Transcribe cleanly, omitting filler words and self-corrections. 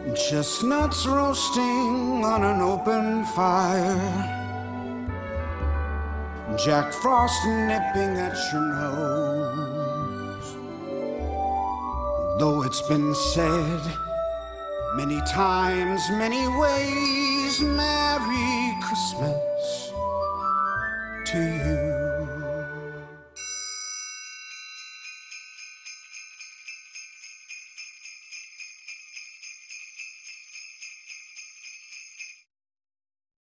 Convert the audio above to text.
Chestnuts roasting on an open fire, Jack Frost nipping at your nose. Though it's been said many times, many ways, Merry Christmas to you.